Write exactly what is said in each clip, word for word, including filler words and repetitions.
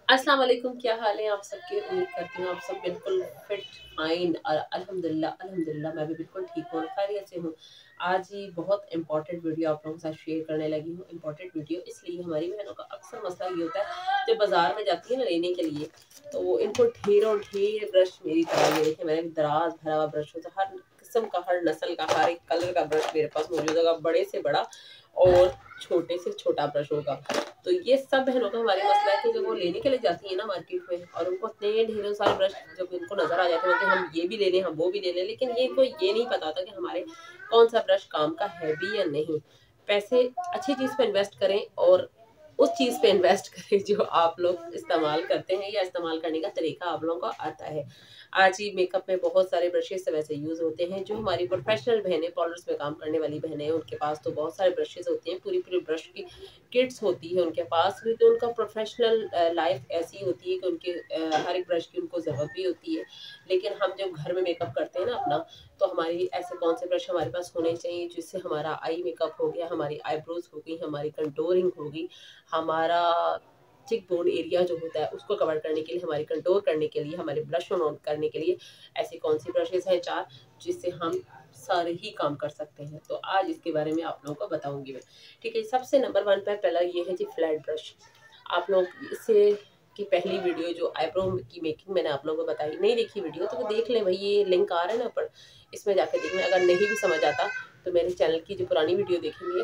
अस्सलाम वालेकुम, क्या हाल है आप सबके। उम्मीद करती हूँ आप सब बिल्कुल फिट फाइन और अल्हम्दुलिल्लाह अल्हम्दुलिल्लाह मैं भी बिल्कुल ठीक हूँ और खैरियत से हूँ। आज ही बहुत इंपॉर्टेंट वीडियो आप लोगों के साथ शेयर करने लगी हूँ। इंपॉर्टेंट वीडियो इसलिए हमारी बहनों का अक्सर मसला ये होता है जब बाजार में जाती है ना लेने के लिए, तो वो इनको ढेरों ढेर ब्रश मेरी तरह, ये देखिए मैंने दराज भरा हुआ ब्रश होता है, हर किस्म का, हर नस्ल का, हर एक कलर का ब्रश मेरे पास मौजूद होगा, बड़े से बड़ा और छोटे से छोटा ब्रश होगा। तो ये सब बहनों का हमारे मसला है कि जब वो लेने के लिए जाती है ना मार्केट में और उनको इतने ढेरों सारे ब्रश जब उनको नजर आ जाते हैं कि हम ये भी ले लें हम वो भी ले लें, लेकिन ये इनको ये नहीं पता होता कि हमारे कौन सा ब्रश काम का है भी या नहीं। पैसे अच्छी चीज पे इन्वेस्ट करें और उस चीज पे इन्वेस्ट करें जो आप लोग इस्तेमाल करते हैं या इस्तेमाल करने का तरीका आप लोगों को आता है। आज ही मेकअप में बहुत सारे ब्रशेस वैसे यूज होते हैं। जो हमारी प्रोफेशनल बहनें पार्लर्स में काम करने वाली बहनें हैं उनके पास तो बहुत सारे ब्रशेस होते हैं, पूरी पूरी ब्रश की किट्स होती है उनके पास भी। तो उनका प्रोफेशनल लाइफ ऐसी होती है कि उनके अ, हर एक ब्रश की उनको ज़रूरत भी होती है। लेकिन हम जब घर में मेकअप करते हैं ना अपना, तो हमारी ऐसे कौन से ब्रश हमारे पास होने चाहिए जिससे हमारा आई मेकअप हो गया, हमारी आईब्रोज हो गई, हमारी कंटोरिंग होगी, हमारा चिक बोन एरिया जो होता है उसको कवर करने के लिए, हमारी कंटोर करने के लिए, हमारे ब्लश ऑन करने के लिए ऐसी कौन सी ब्रशेस हैं चार जिससे हम सारे ही काम कर सकते हैं। तो आज इसके बारे में आप लोगों को बताऊंगी मैं। ठीक है, सबसे नंबर वन पर पहला ये है जी फ्लैट ब्रश। आप लोग इससे की पहली वीडियो जो आईब्रो की मेकिंग मैंने आप लोगों को बताई, नहीं देखी वीडियो तो वो देख लें भाई, ये लिंक आ रहा है ना ऊपर, इसमें जाके देख लें। अगर नहीं भी समझ आता तो मेरे चैनल की जो पुरानी वीडियो देखेंगे,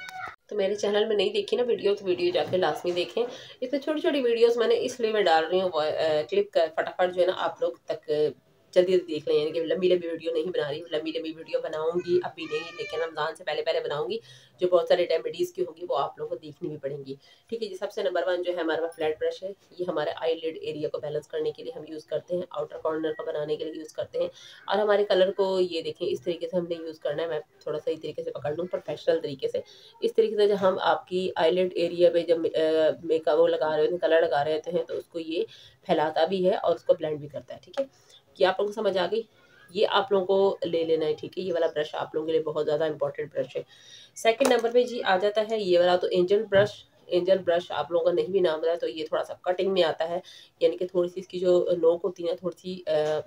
तो मेरे चैनल में नहीं देखी ना वीडियो तो वीडियो जाके लाजमी देखें। इसमें छोटी छोटी वीडियोस मैंने इसलिए मैं डाल रही हूँ क्लिप कर फटाफट जो है ना आप लोग तक जल्दी जल्दी देख लें, यानी कि लंबी लंबी वीडियो नहीं बना रही हूँ। लंबी लंबी वीडियो बनाऊंगी अभी नहीं, लेकिन रमजान से पहले पहले बनाऊंगी, जो बहुत सारे रेमेडीज की होंगी वो आप लोगों को देखनी भी पड़ेंगी। ठीक है जी, सबसे नंबर वन जो है हमारे पास फ्लैट ब्रश है। ये हमारे आई लिड एरिया को बैलेंस करने के लिए हम यूज़ करते हैं, आउटर कॉर्नर को बनाने के लिए यूज़ करते हैं। और हमारे कलर को ये देखें इस तरीके से हमने यूज़ करना है। मैं थोड़ा सा इस तरीके से पकड़ लूँ प्रोफेशनल तरीके से। इस तरीके से जब हम आपकी आईलिड एरिया पे जब मेकअप वो लगा रहे होते हैं, कलर लगा रहे होते हैं, तो उसको ये फैलाता भी है और उसको ब्लेंड भी करता है। ठीक है, ये आप लोगों को समझ आ गई। ये आप लोगों को ले लेना है। ठीक है, ये वाला ब्रश आप लोगों के लिए बहुत ज़्यादा इंपॉर्टेंट ब्रश है। सेकंड नंबर पे जी आ जाता है ये वाला, तो एंजल ब्रश। एंजल ब्रश आप लोगों का नहीं भी नाम रहा, तो ये थोड़ा सा कटिंग में आता है, यानी कि थोड़ी सी इसकी जो नोक होती है ना थोड़ी सी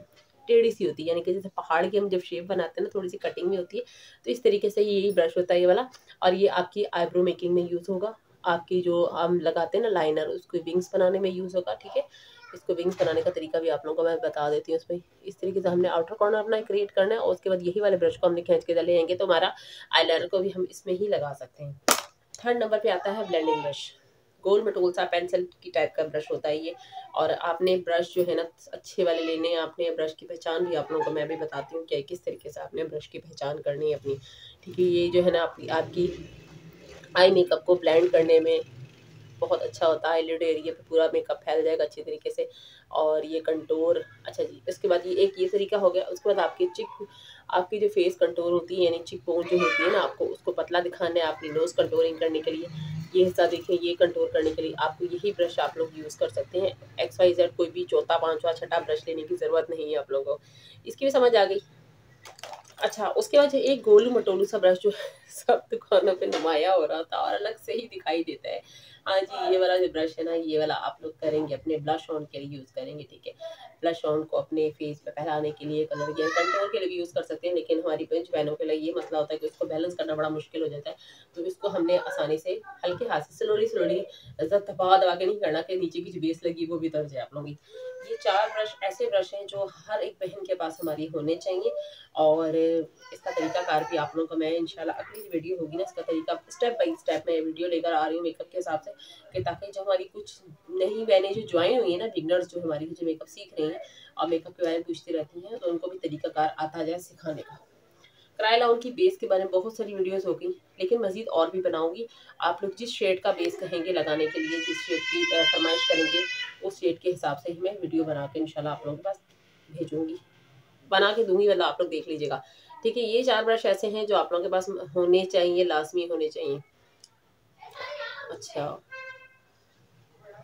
टेढ़ी सी होती है, यानी कि जैसे पहाड़ की हम जब शेप बनाते हैं ना थोड़ी सी कटिंग में होती है। तो इस तरीके से यही ब्रश होता है ये वाला, और ये आपकी आईब्रो मेकिंग में यूज़ होगा। आपकी जो हम लगाते हैं ना लाइनर, उसको विंग्स बनाने में यूज़ होगा। ठीक है, इसको विंग्स बनाने का तरीका भी आप लोगों को मैं बता देती हूँ। उसमें इस तरीके से हमने आउटर कॉर्नर अपना क्रिएट करना है और उसके बाद यही वाले ब्रश को हमने खींच के ले आएंगे तो हमारा आईलाइनर को भी हम इसमें ही लगा सकते हैं। थर्ड नंबर पे आता है ब्लेंडिंग ब्रश। गोल मटोल सा पेंसिल की टाइप का ब्रश होता है ये। और आपने ब्रश जो है ना अच्छे वाले लेने हैं। आपने ब्रश की पहचान भी आप लोगों को मैं भी बताती हूँ कि किस तरीके से आपने ब्रश की पहचान करनी है अपनी। ठीक है, ये जो है ना आपकी आपकी आई मेकअप को ब्लेंड करने में बहुत अच्छा होता है। लिड एरिया पे पूरा मेकअप फैल जाएगा अच्छी तरीके से। और ये कंटोर, अच्छा जी, इसके बाद ये एक ये तरीका हो गया। उसके बाद आपकी चिक आपकी जो फेस कंटोर होती है, यानी चिक बोन जो होती है ना, आपको उसको पतला दिखाना है आपकी नोज कंटोरिंग करने के लिए। ये हिस्सा देखिए, ये कंटोर करने के लिए आपको यही ब्रश आप लोग यूज़ कर सकते हैं। एक्स वाई जेड कोई भी चौथा पांचवा छठा ब्रश लेने की ज़रूरत नहीं है आप लोगों को। इसकी भी समझ आ गई। अच्छा, उसके बाद एक गोलू मटोलू सा ब्रश जो सब दुकानों पे नुमाया हो रहा था और अलग से ही दिखाई देता है। हाँ जी, ये वाला जो ब्रश है ना, ये वाला आप लोग करेंगे अपने ब्लश ऑन के लिए यूज़ करेंगे। ठीक है, ब्लश ऑन को अपने फेस पे फैलाने के लिए, कलर के कंटूर के लिए भी यूज़ कर सकते हैं, लेकिन हमारी पिंच बहनों के लिए ये मसला होता है कि उसको बैलेंस करना बड़ा मुश्किल हो जाता है। तो इसको हमने आसानी से हल्के हाथ से स्लोली स्लोली दबा दबा के नहीं करना कि नीचे की जो बेस लगी वो भी उतर जाए आप लोगों की। ये चार ब्रश ऐसे ब्रश हैं जो हर एक बहन के पास हमारी होने चाहिए। और इसका तरीकाकार भी आप लोगों को मैं इंशाल्लाह अगली वीडियो होगी ना, इसका तरीका स्टेप बाय स्टेप मैं वीडियो लेकर आ रही हूँ मेकअप के हिसाब से, कि ताकि जो हमारी कुछ नई बहनें जो ज्वाइन हुई है ना, बिगनर्स जो हमारी जो मेकअप सीख रही हैं और मेकअप के बारे में पूछती रहती हैं, तो उनको भी तरीकाकार आता जाए सिखाने का। करायला उनकी बेस के बारे में बहुत सारी वीडियोस होगी, लेकिन मजीद और भी बनाऊंगी। आप लोग जिस शेड का बेस कहेंगे लगाने के लिए, जिस शेड की फरमाइश करेंगे, उस शेड के हिसाब से ही मैं वीडियो बना के इंशाल्लाह आप लोगों के पास भेजूंगी, बना के दूंगी, मतलब आप लोग देख लीजिएगा। ठीक है, ये चार ब्रश ऐसे हैं जो आप लोगों के पास होने चाहिए, लाजमी होने चाहिए। अच्छा।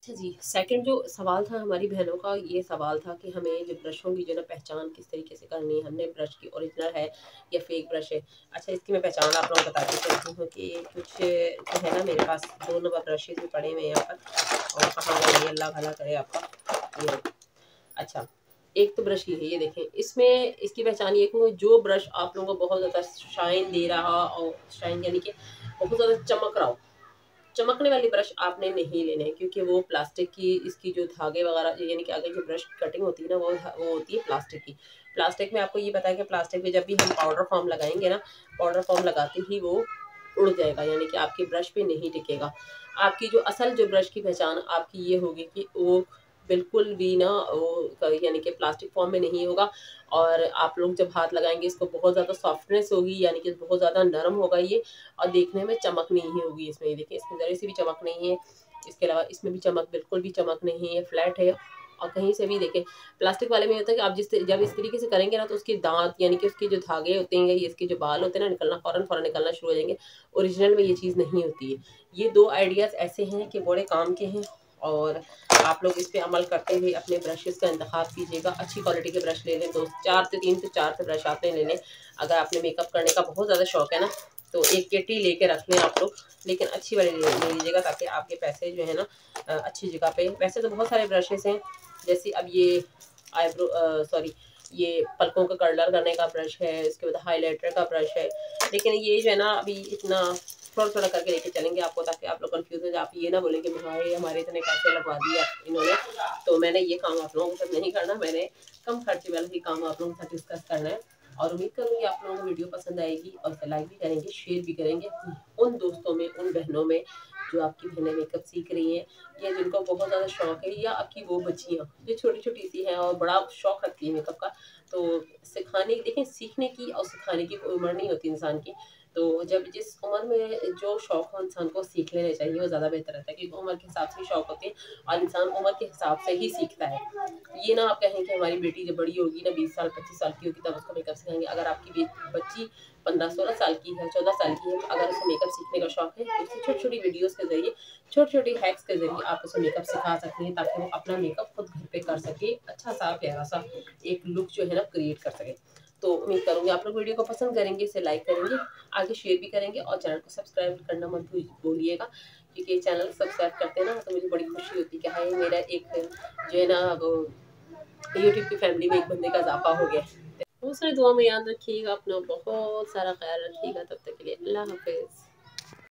अच्छा जी, सेकंड जो सवाल था हमारी बहनों का, ये सवाल था कि हमें जो ब्रशों की जो है ना पहचान किस तरीके से करनी है, हमने ब्रश की ओरिजिनल है या फेक ब्रश है। अच्छा, इसकी मैं पहचान आप लोगों को बताती चलती हूँ कि कुछ जो है ना मेरे पास दो नंबर ब्रशेज़ भी पड़े हुए हैं यहाँ पर, और कहाँ गए, अल्लाह भला करे आपका। ये अच्छा, एक तो ब्रश ये है, ये देखें, इसमें इसकी पहचान ये कि जो ब्रश आप लोगों को बहुत ज़्यादा शाइन दे रहा और शाइन यानी कि बहुत ज़्यादा चमक रहा हो, चमकने वाली ब्रश आपने नहीं लेने हैं, क्योंकि वो प्लास्टिक की, इसकी जो धागे वगैरह यानी कि आगे जो ब्रश कटिंग होती है ना, वो वो होती है प्लास्टिक की। प्लास्टिक में आपको ये पता है कि प्लास्टिक में जब भी हम पाउडर फॉर्म लगाएंगे ना, पाउडर फॉर्म लगाते ही वो उड़ जाएगा, यानी कि आपकी ब्रश पे नहीं टिकेगा। आपकी जो असल जो ब्रश की पहचान आपकी ये होगी कि वो बिल्कुल भी ना वो यानी कि प्लास्टिक फॉर्म में नहीं होगा, और आप लोग जब हाथ लगाएंगे इसको बहुत ज़्यादा सॉफ्टनेस होगी, यानी कि बहुत ज़्यादा नरम होगा ये, और देखने में चमक नहीं होगी इसमें। ये देखिए, इसमें ज़रा सी भी चमक नहीं है, इसके अलावा इसमें भी चमक बिल्कुल भी चमक नहीं है, फ्लैट है। और कहीं से भी देखें, प्लास्टिक वाले में होता है कि आप जिस जब इस तरीके से करेंगे ना, तो उसके दांत यानी कि उसके जो धागे होते हैं, ये इसके जो बाल होते हैं ना, निकलना फ़ौरन फ़ौरन निकलना शुरू हो जाएंगे। ओरिजिनल में ये चीज़ नहीं होती है। ये दो आइडियाज़ ऐसे हैं कि बड़े काम के हैं, और आप लोग इस पे अमल करते हुए अपने ब्रशेज़ का इंतखाब कीजिएगा। अच्छी क्वालिटी के ब्रश ले लें, दो चार से तीन से चार से ब्रश आपने ले लें। अगर आपने मेकअप करने का बहुत ज़्यादा शौक है ना, तो एक किट ही लेके रख लें आप लोग, लेकिन अच्छी वाली ले ले लीजिएगा, ताकि आपके पैसे जो है ना अ, अच्छी जगह पे। वैसे तो बहुत सारे ब्रशेज़ हैं, जैसे अब ये आईब्रो सॉरी ये पलकों का कर्लर करने का ब्रश है, इसके बाद हाइलाइटर का ब्रश है, लेकिन ये जो है ना अभी इतना थोड़ा थोड़ा करके लेके चलेंगे आपको, ताकि आप लोग कंफ्यूज हो जाए, आप ये ना बोलेंगे भाई हमारे इतने पैसे लगवा दिए इन्होंने। तो मैंने ये काम आप लोगों के साथ नहीं करना, मैंने कम खर्चे वाला ही काम आप लोगों के साथ डिस्कस करना है। और उम्मीद करूँगी आप लोगों को वीडियो पसंद आएगी, और लाइक भी करेंगे, शेयर भी करेंगे उन दोस्तों में, उन बहनों में जो आपकी बहनें मेकअप सीख रही हैं, या जिनको बहुत ज़्यादा शौक है, या आपकी वो बच्चियाँ जो छोटी छोटी सी हैं और बड़ा शौक रखती है मेकअप का। तो सिखाने देखें, सीखने की और सिखाने की कोई उम्र नहीं होती इंसान की। तो जब जिस उम्र में जो शौक हो इंसान को सीख लेने चाहिए, वो ज़्यादा बेहतर रहता है, क्योंकि उम्र के हिसाब से शौक होते हैं, और इंसान उम्र के हिसाब से ही सीखता है। ये ना आप कहें कि हमारी बेटी जब बड़ी होगी ना, बीस साल पच्चीस साल की होगी, तब उसको मेकअप सिखाएंगे। अगर आपकी बच्ची पंद्रह सोलह साल की है, चौदह साल की है, अगर उसे मेकअप सीखने का शौक है, तो उसे छोटी छोटी वीडियोज़ के जरिए, छोटी छोटी हैक्स के जरिए आप उसे मेकअप सिखा सकते हैं, ताकि वो अपना मेकअप खुद घर पे कर सके, अच्छा सा प्यारा सा एक लुक जो है ना क्रिएट कर सके। तो उम्मीद करूँगी आप लोग वीडियो को पसंद करेंगे, इसे लाइक करेंगे, आगे शेयर भी करेंगे, और चैनल को सब्सक्राइब करना मत भूलिएगा, क्योंकि चैनल सब्सक्राइब करते हैं ना तो मुझे बड़ी खुशी होती है कि हाँ, मेरा एक जो है ना वो यूट्यूब की फैमिली में एक बंदे का इजाफा हो गया। दूसरे दुआ में याद रखिएगा, अपना बहुत सारा ख्याल रखिएगा। तब तक के लिए अल्लाह हाफिज़।